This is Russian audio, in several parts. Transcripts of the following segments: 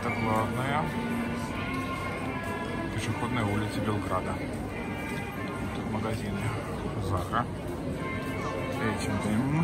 главная пешеходная улица Белграда. Тут магазины Zara, H&M.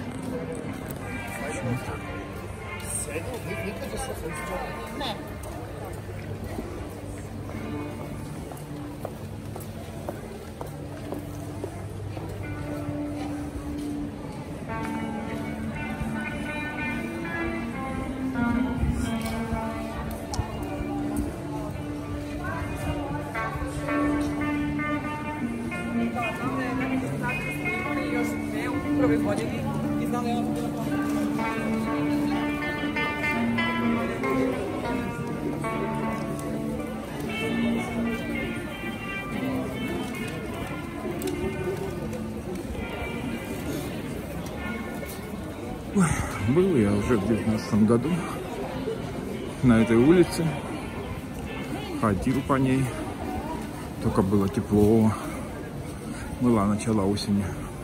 Был я уже в 2019 году на этой улице, ходил по ней, только было тепло, было начало осени.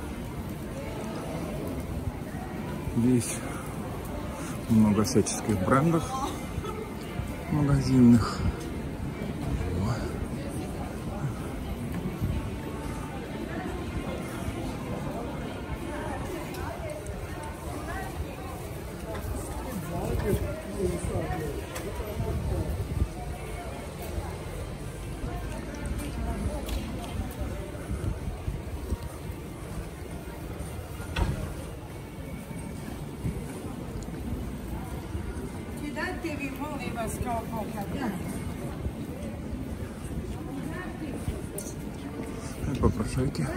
Здесь много всяческих брендов магазинных. Попрошайки.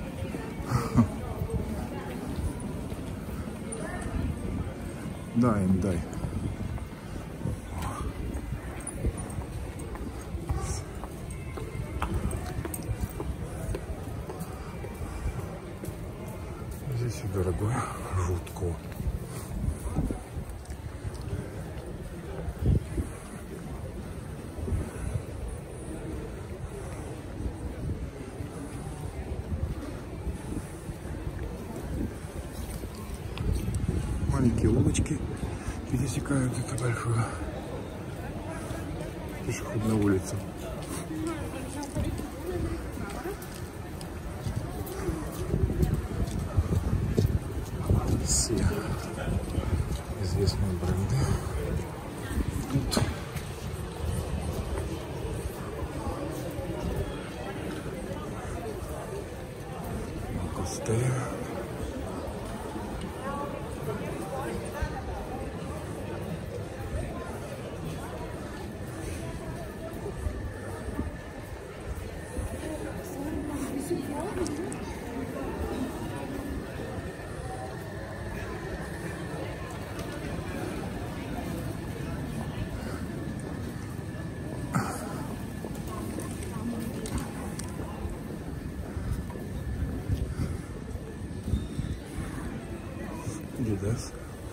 Дай им, дай. Здесь все дорогое, жутко. Маленькие улочки пересекают эту большую пешеходную улицу. Все известные бренды тут. Костель. Adidas.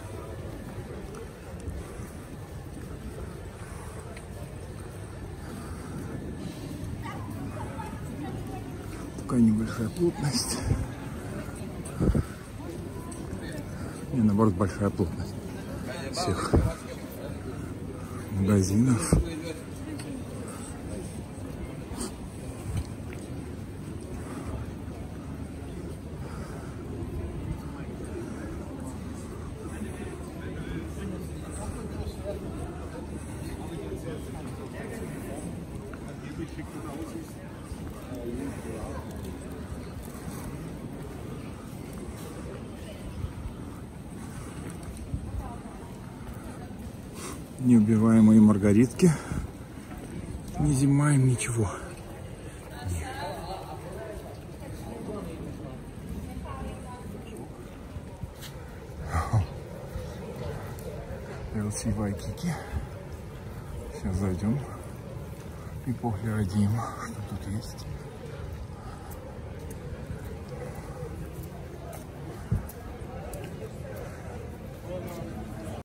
Такая небольшая плотность. Не, наоборот, большая плотность всех магазинов. Неубиваемые маргаритки. Не изымаем ничего. LC Waikiki. Сейчас зайдем и поглядим, что тут есть.